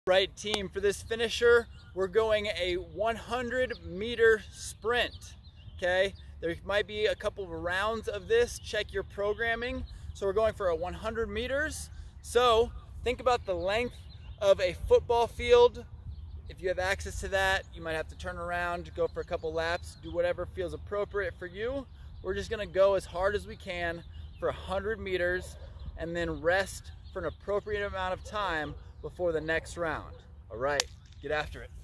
Right, team, for this finisher, we're going a 100-meter sprint, okay? There might be a couple of rounds of this, check your programming. So we're going for a 100 meters. So think about the length of a football field. If you have access to that, you might have to turn around, go for a couple laps, do whatever feels appropriate for you. We're just gonna go as hard as we can for 100 meters and then rest for an appropriate amount of time before the next round. All right, get after it.